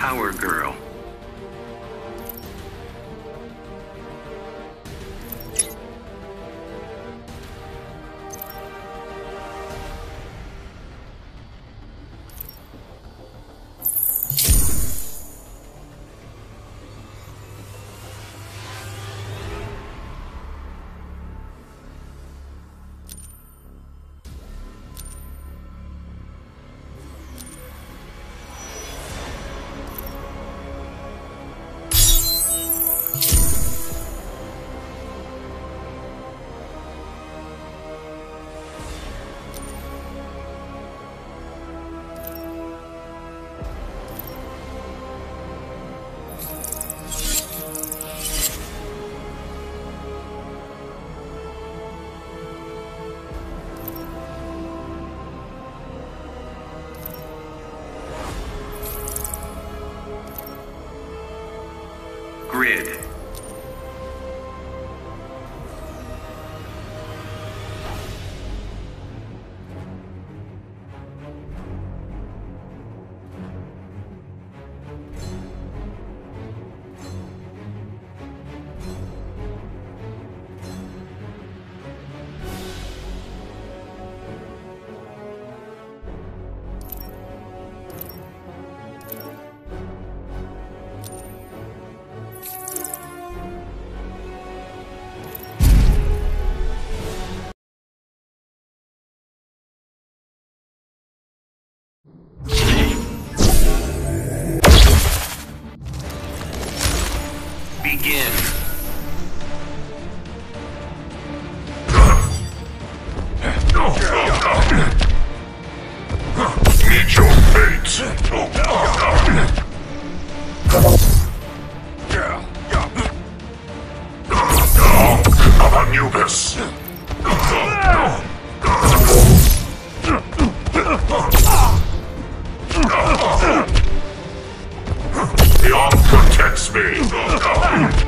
Power Girl. Grid. Begin. Meet your fate. Of Anubis. The Ark protects me.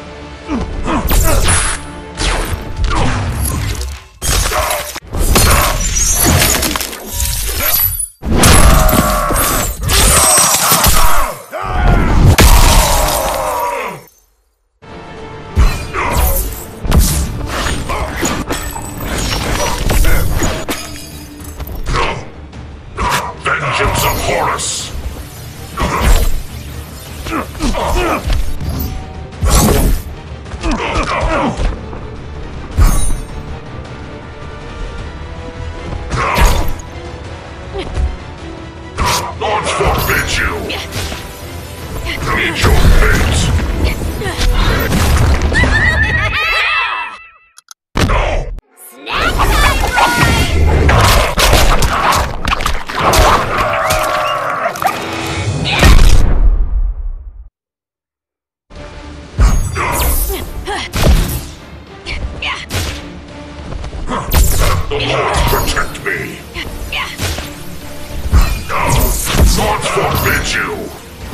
Vengeance of Horus. Lord forbid you. Meet your fate. The Lord protect me. Lord forbid you.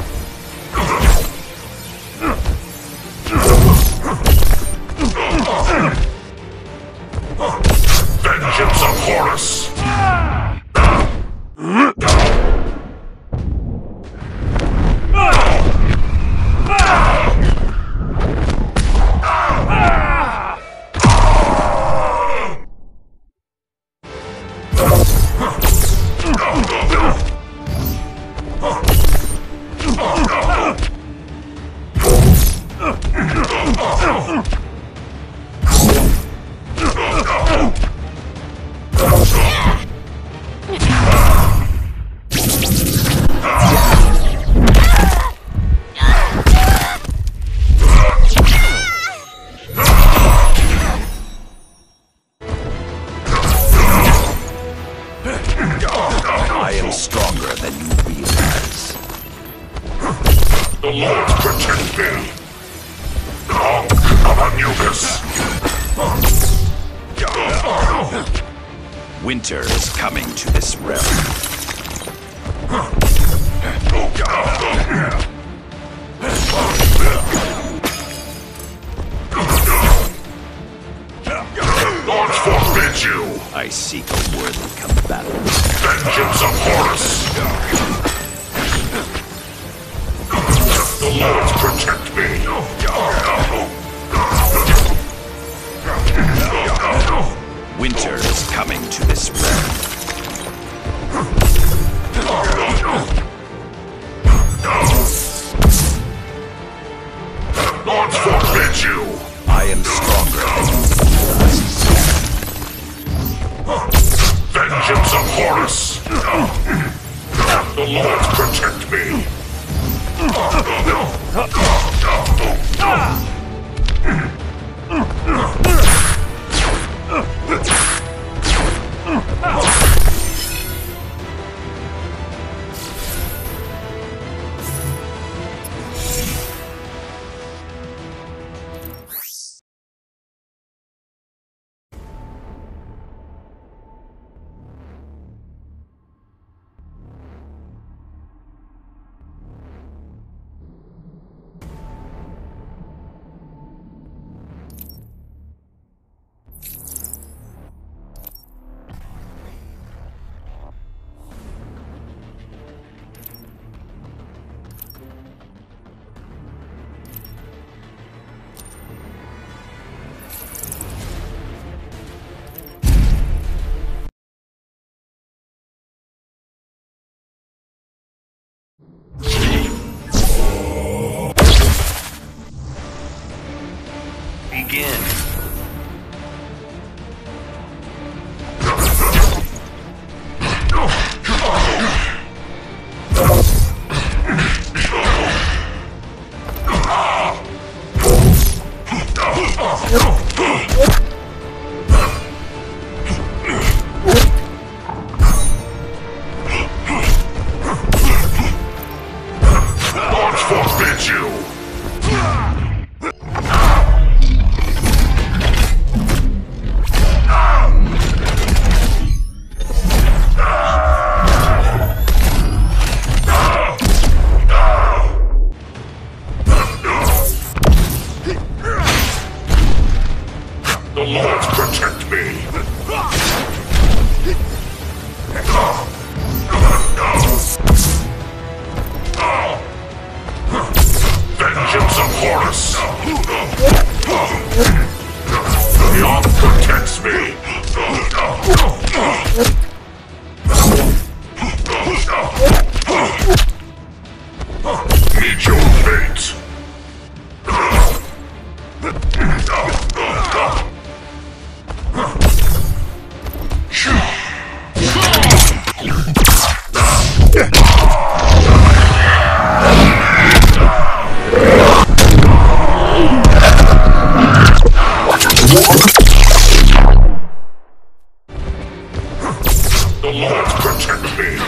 Vengeance of Horus. I am stronger than you realize. The Lord protect me. Ankh of Anubis. Winter is coming to this realm. Lord forbid you! I seek a worthy combatant. Vengeance of Horus! time to despair. Not forbid you! I am stronger than you. Vengeance of Horus! The Lord protect me! Begin. God forbid you! The Lord protect me! Vengeance of Horus! God protects me! Meet your fate! The Lord protect me!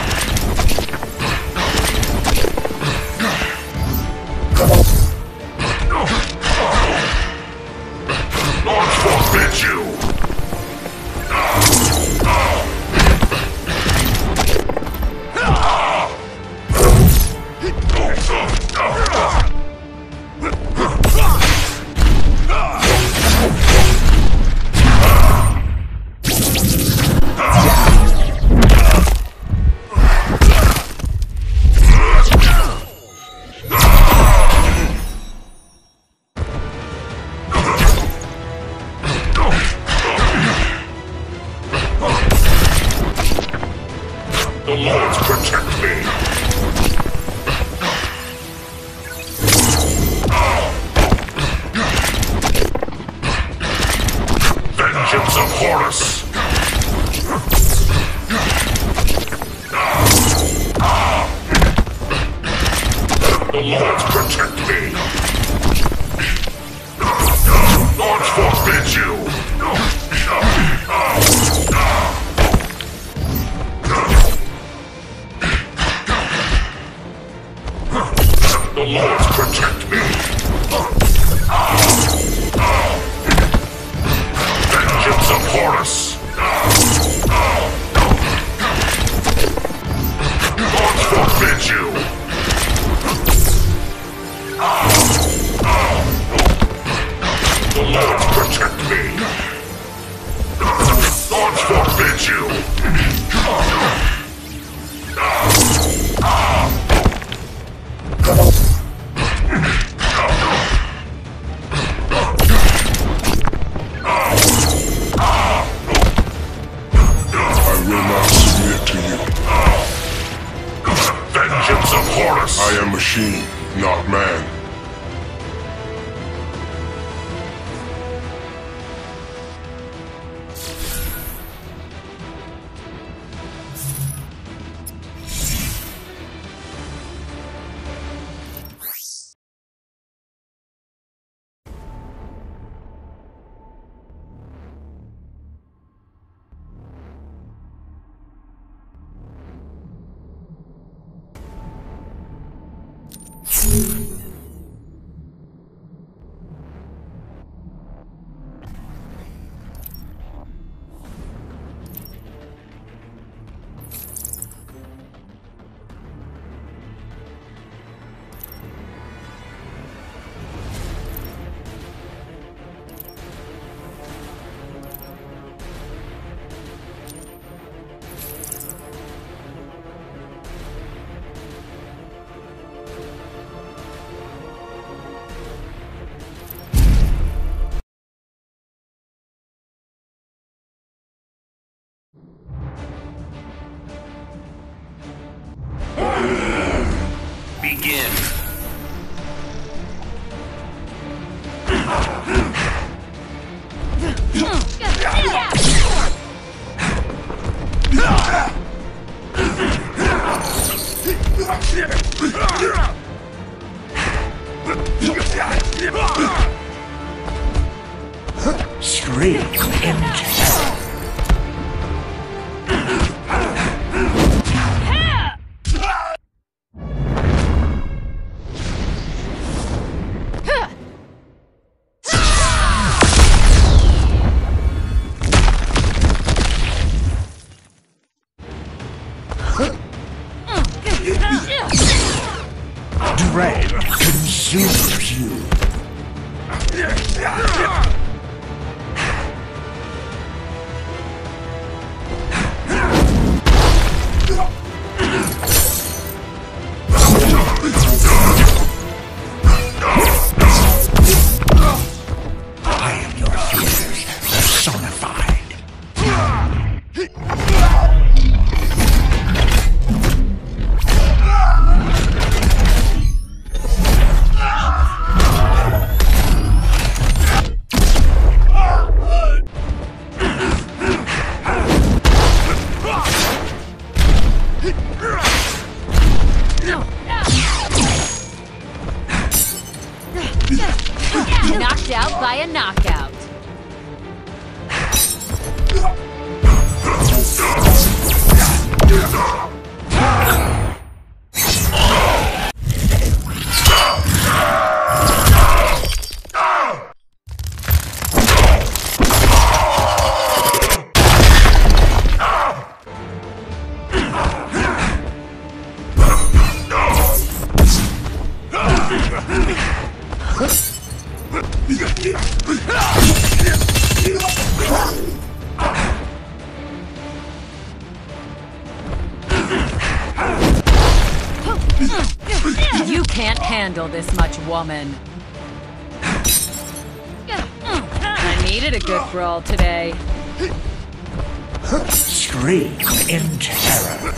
Lord forbid you! The Lord protect me! Vengeance of Horus! The Lord protect me! Lord forbid you! The Lord protect me! Vengeance of Horus! God forbid you! The Lord protect me! God forbid you! I am machine, not man. Begin. Scream in terror. Dread consumes you. I am your fears personified. Knocked out by a knockout. You can't handle this much, woman. I needed a good brawl today. Scream in terror.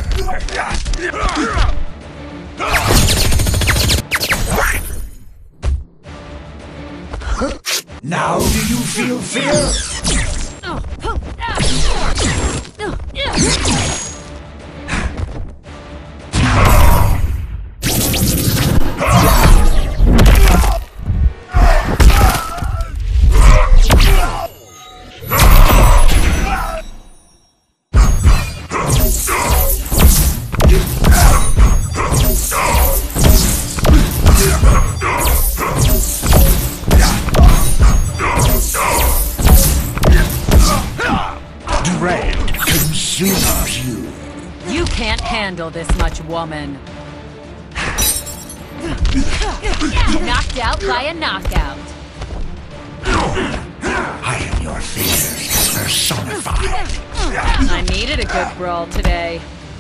Now do you feel fear? Dread consumes you. You can't handle this much, woman. Knocked out by a knockout. I am your fears personified. I needed a good brawl today.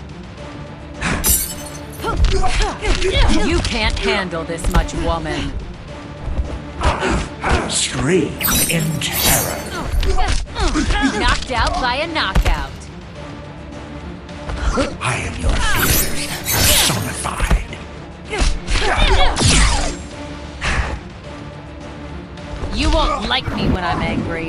You can't handle this much, woman. Scream in terror. Knocked out by a knockout. I am your fears personified. like me when I'm angry.